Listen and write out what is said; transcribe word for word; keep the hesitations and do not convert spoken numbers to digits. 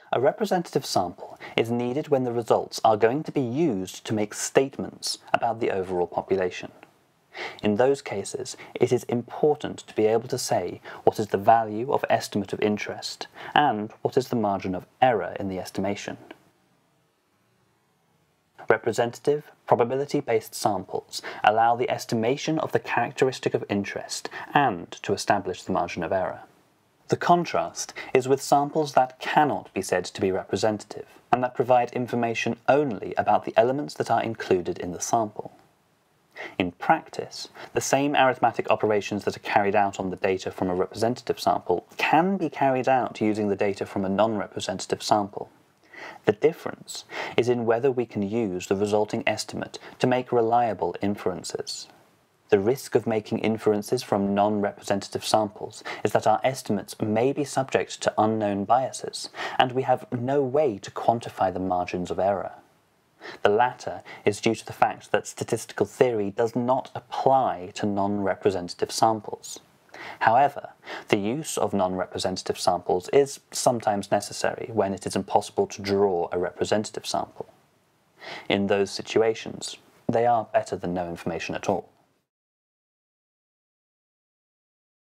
A representative sample is needed when the results are going to be used to make statements about the overall population. In those cases, it is important to be able to say what is the value of estimate of interest and what is the margin of error in the estimation. Representative, probability-based samples allow the estimation of the characteristic of interest and to establish the margin of error. The contrast is with samples that cannot be said to be representative and that provide information only about the elements that are included in the sample. In practice, the same arithmetic operations that are carried out on the data from a representative sample can be carried out using the data from a non-representative sample. The difference is in whether we can use the resulting estimate to make reliable inferences. The risk of making inferences from non-representative samples is that our estimates may be subject to unknown biases, and we have no way to quantify the margins of error. The latter is due to the fact that statistical theory does not apply to non-representative samples. However, the use of non-representative samples is sometimes necessary when it is impossible to draw a representative sample. In those situations, they are better than no information at all.